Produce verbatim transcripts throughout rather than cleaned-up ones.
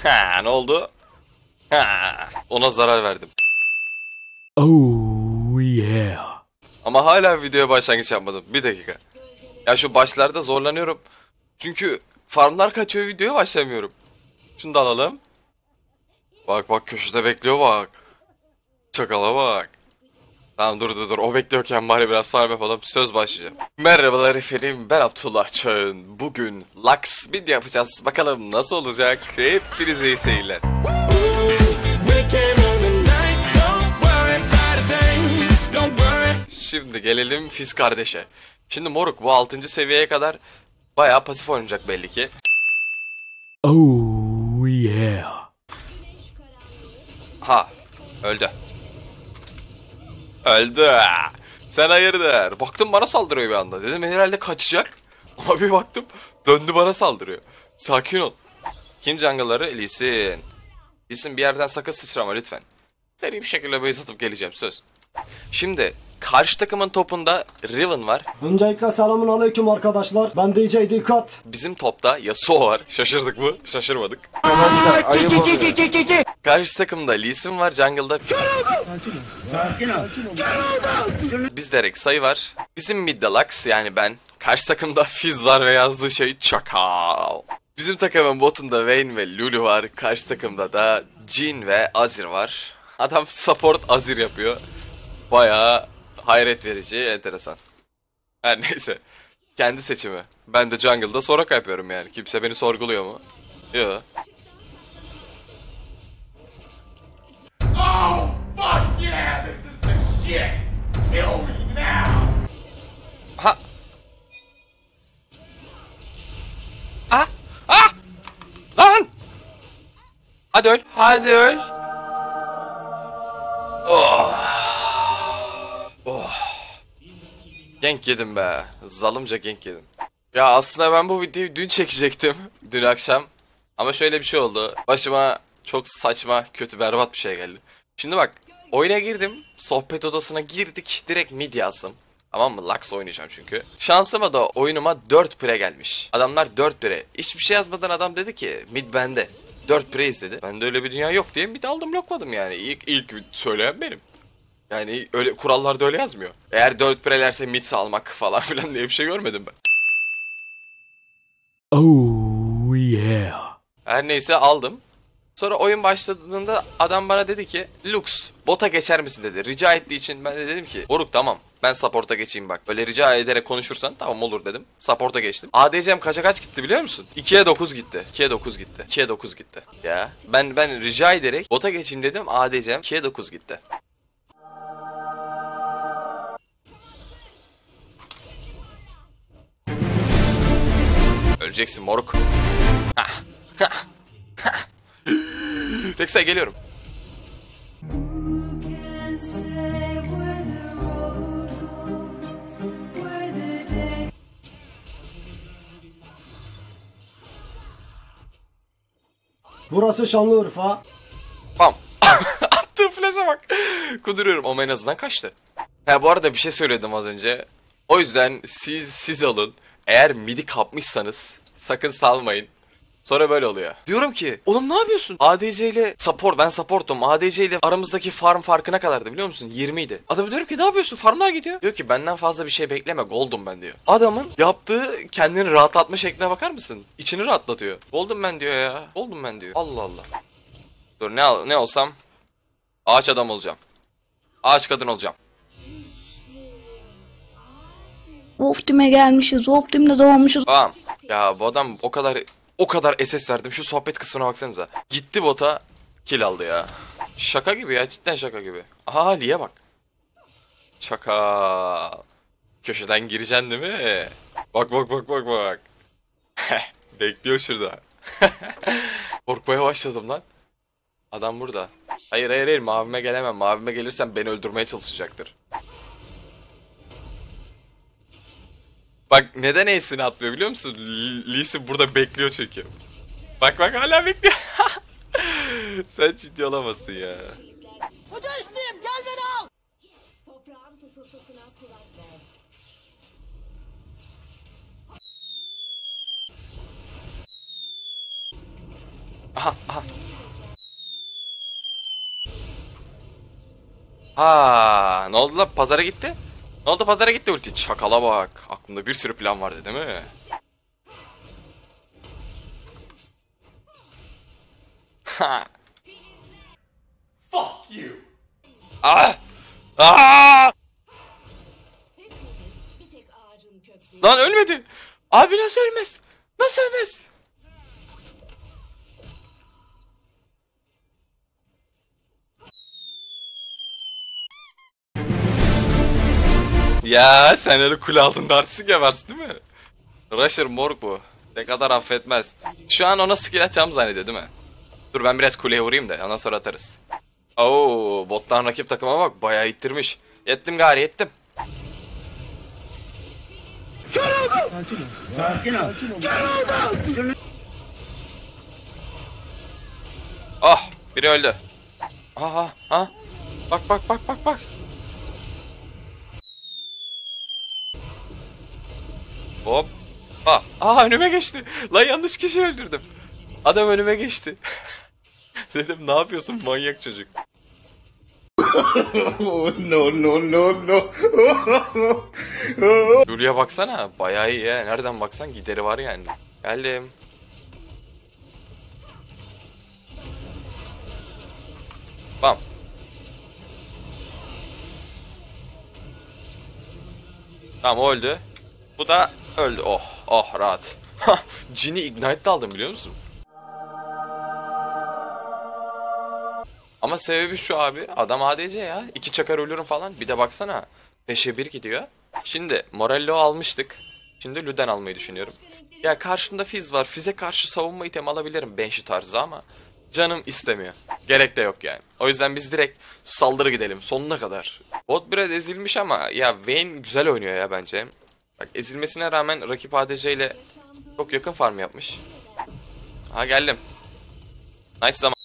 Ha, ne oldu? Ha, ona zarar verdim. Oh yeah. Ama hala videoya başlangıç yapmadım. Bir dakika. Ya şu başlarda zorlanıyorum. Çünkü farmlar kaçıyor, videoya başlamıyorum. Şunu da alalım. Bak bak köşede bekliyor bak. Çakala bak. Tamam dur dur dur. O bekliyorken bari biraz farm yapalım. Söz başlayacağım. Merhabalar efendim. Ben Abdullah Çağın. Bugün Lux mid yapacağız. Bakalım nasıl olacak. Hepinize iyi seyirler. Şimdi gelelim Fizz kardeşe. Şimdi moruk bu altıncı seviyeye kadar bayağı pasif oynayacak belli ki. Oh yeah. Ha öldü. Öldü. Sen hayırdır? Baktım bana saldırıyor bir anda. Dedim herhalde kaçacak. Ama bir baktım döndü bana saldırıyor. Sakin ol. Kim jungle'ları? Lee Sin. Lee Sin bir yerden sakın sıçrama lütfen. Seri bir şekilde base atıp geleceğim söz. Şimdi karşı takımın topunda Riven var. Öncelikle selamun aleyküm arkadaşlar. Ben D J Dikkat. Bizim topta Yasuo var. Şaşırdık mı? Şaşırmadık. Karşı takımda Lee Sin var. Jungle'da biz direkt sayı var. Bizim midde Lux yani ben. Karşı takımda Fizz var ve yazdığı şey çakal. Bizim takımın botunda Vayne ve Lulu var. Karşı takımda da Jhin ve Azir var. Adam support Azir yapıyor. Bayağı hayret verici, enteresan. Her neyse. Kendi seçimi. Ben de jungle'da Soraka yapıyorum yani. Kimse beni sorguluyor mu? Yok. Oh, fuck yeah! This is the shit! Kill me now! Ha! Ah! Ah! Lan! Hadi öl. Hadi öl. Oh. Oh. Gank yedim be. Zalımca gank yedim. Ya aslında ben bu videoyu dün çekecektim. Dün akşam. Ama şöyle bir şey oldu. Başıma çok saçma, kötü, berbat bir şey geldi. Şimdi bak. Oyuna girdim. Sohbet odasına girdik. Direkt mid yazdım. Tamam mı? Lux oynayacağım çünkü. Şansıma da oyunuma dört pre gelmiş. Adamlar dört pre. Hiçbir şey yazmadan adam dedi ki mid bende. dört pre izledi. Ben de öyle bir dünya yok diye mid aldım lokladım yani. İlk, ilk söyleyen benim. Yani öyle kurallarda öyle yazmıyor. Eğer dört prelerse mid almak falan filan diye bir şey görmedim ben. Oh yeah. Her neyse aldım. Sonra oyun başladığında adam bana dedi ki Lux bota geçer misin dedi. Rica ettiği için ben de dedim ki moruk tamam ben support'a geçeyim bak. Böyle rica ederek konuşursan tamam olur dedim. Support'a geçtim. A D C'm kaça kaç gitti biliyor musun? ikiye dokuz gitti. ikiye dokuz gitti. ikiye dokuz gitti. Ya ben ben rica ederek bota geçeyim dedim. A D C'm ikiye dokuz gitti. Öleceksin moruk. Rex'e geliyorum. Burası Şanlıurfa. Bam. Attığım flash'a bak. Kuduruyorum ama en azından kaçtı. Ha bu arada bir şey söyledim az önce. O yüzden siz siz alın. Eğer midi kapmışsanız sakın salmayın. Sonra böyle oluyor. Diyorum ki oğlum ne yapıyorsun? A D C ile support ben supportum. A D C ile aramızdaki farm farkı ne kadardı biliyor musun? yirmi idi. Adam diyorum ki ne yapıyorsun? Farmlar gidiyor. Diyor ki benden fazla bir şey bekleme. Gold'um ben diyor. Adamın yaptığı kendini rahatlatma şekline bakar mısın? İçini rahatlatıyor. Gold'um ben diyor ya. Gold'um ben diyor. Allah Allah. Dur ne ne olsam ağaç adam olacağım. Ağaç kadın olacağım. Optim'e gelmişiz. Optim'de doğmuşuz. Tamam. Ya bu adam o kadar o kadar S S verdim. Şu sohbet kısmına baksanıza. Gitti bota kill aldı ya. Şaka gibi ya, cidden şaka gibi. Aha Li'ye bak. Şaka. Köşeden gireceksin değil mi? Bak bak bak bak bak. Bekliyor şurada. Korkmaya başladım lan. Adam burada. Hayır hayır hayır mavime gelemem. Mavime gelirsem beni öldürmeye çalışacaktır. Bak neden E'sini atmıyor biliyor musun? Lee Sin burada bekliyor çünkü. Bak bak hala bekliyor. Sen ciddi olamazsın ya. Hoca üstüyüm gel beni al. Toprağın fısıltısına kulak ver. Aha aha. Ha, ne oldu lan? Pazara gitti. Ne oldu, pazara gitti ulti. Çakala bak. Aklında bir sürü plan vardı değil mi? Ha. Fuck you. Ah! Ah! Bir tek ağacın kökleri. Lan ölmedi. Abi nasıl ölmez? Nasıl ölmez? Ya sen öyle kule altında artistik yaparsın değil mi? Rusher morg bu. Ne kadar affetmez. Şu an ona skill atacağım zannediyor değil mi? Dur ben biraz kuleye vurayım da ondan sonra atarız. Oo, bottan rakip takıma bak, bayağı ittirmiş. Yettim gari, yettim. Ah, biri öldü. Aha, ha. Bak bak bak bak bak. Hop. Ah, aa önüme geçti. Lan yanlış kişi öldürdüm. Adam önüme geçti. Dedim ne yapıyorsun manyak çocuk. No, no, no, no. Lulu'ya baksana, bayağı iyi ya. Nereden baksan gideri var yani. Geldim. Bam. Tamam, o öldü. Bu da öldü. Oh, oh rahat. Jin'i ignite'da aldım biliyor musun? Ama sebebi şu abi, adam A D C ya. İki çakar ölürüm falan. Bir de baksana, beşe bir gidiyor. Şimdi Morello almıştık. Şimdi Luden almayı düşünüyorum. Ya karşımda Fizz var. Fizz'e karşı savunma itemi alabilirim Banshee tarzı ama canım istemiyor. Gerek de yok yani. O yüzden biz direkt saldırı gidelim sonuna kadar. Bot biraz ezilmiş ama ya Vayne güzel oynuyor ya bence. Bak ezilmesine rağmen rakip A D C ile çok yakın farm yapmış. Ha geldim. Nice zaman.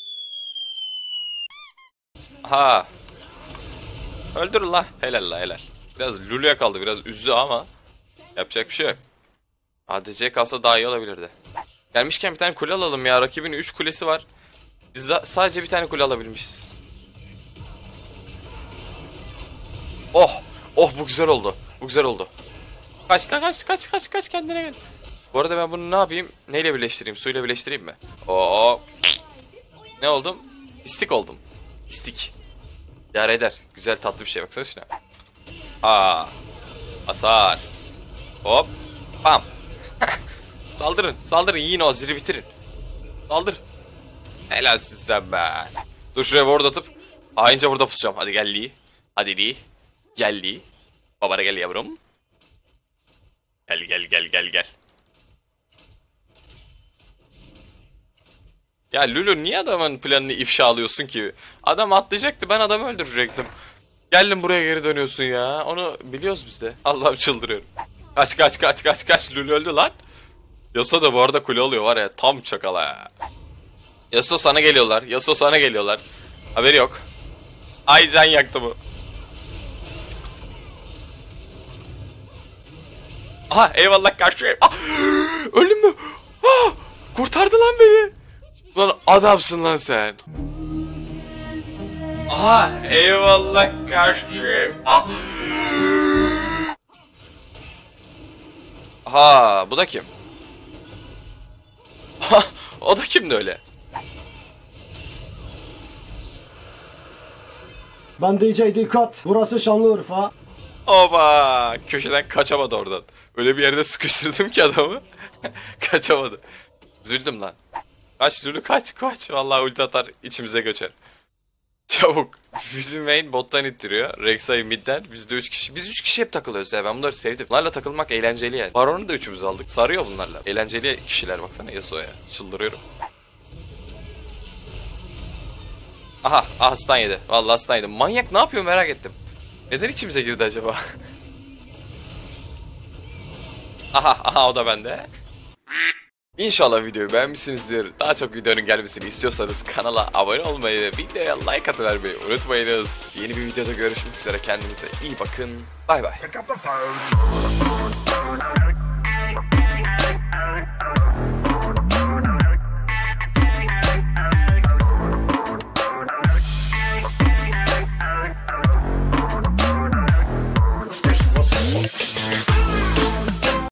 Ha. Öldür la. Helal la helal. Biraz Lulu'ya kaldı, biraz üzdü ama yapacak bir şey yok. A D C kalsa daha iyi olabilirdi. Gelmişken bir tane kule alalım ya. Rakibin üç kulesi var. Biz sadece bir tane kule alabilmişiz. Oh! Oh bu güzel oldu. Bu güzel oldu. Kaç lan kaç kaç kaç kaç kendine gel. Bu arada ben bunu ne yapayım? Neyle birleştireyim? Suyla birleştireyim mi? Oo. Ne oldum? İstik oldum. İstik. Yar eder. Güzel tatlı bir şey, baksana şuna. Aa. Hasar. Hop. Bam. Saldırın. Saldırın. Yiyin o ziri bitirin. Saldır. Helalsin sen be. Dur şuraya ward atıp haince burada pusacağım. Hadi gel Lee. Hadi Lee. Gel Lee. Babana gel yavrum. Gel gel gel gel gel. Ya Lulu niye adamın planını ifşa alıyorsun ki? Adam atlayacaktı, ben adamı öldürecektim. Geldim buraya geri dönüyorsun ya. Onu biliyoruz biz de. Allah'ım çıldırıyorum. Kaç kaç kaç kaç kaç. Lulu öldü lan. Yasuo da bu arada kule oluyor var ya, tam çakala ya. Yasuo sana geliyorlar. Yasuo sana geliyorlar. Haberi yok. Ay can yaktı bu. Aha eyvallah karşı. Ah, öldüm mü? Ah, kurtardı lan beni. Lan adamsın lan sen. Aha eyvallah karşı. Ah. Aha bu da kim? Ha, o da kimdi öyle? Ben D J dikkat. Burası Şanlıurfa. Oba! Köşeden kaçamadı oradan. Öyle bir yerde sıkıştırdım ki adamı. Kaçamadı. Üzüldüm lan. Kaç Lulu kaç kaç. Vallahi ulti atar içimize göçer. Çabuk. Bizim main bottan ittiriyor. Rek'Sai midden. Biz de üç kişi. Biz üç kişi hep takılıyoruz ya. Ben bunları sevdim. Bunlarla takılmak eğlenceli yani. Baron'u da üçümüz aldık. Sarıyor bunlarla. Eğlenceli kişiler baksana Yasuo'ya. Çıldırıyorum. Aha. Aha stun yedi. Vallahi stun yedi. Manyak ne yapıyor merak ettim. Neden içimize girdi acaba? Aha aha o da bende. İnşallah videoyu beğenmişsinizdir. Daha çok videonun gelmesini istiyorsanız kanala abone olmayı ve videoya like atıvermeyi unutmayınız. Yeni bir videoda görüşmek üzere. Kendinize iyi bakın. Bay bay. Pick up the phone.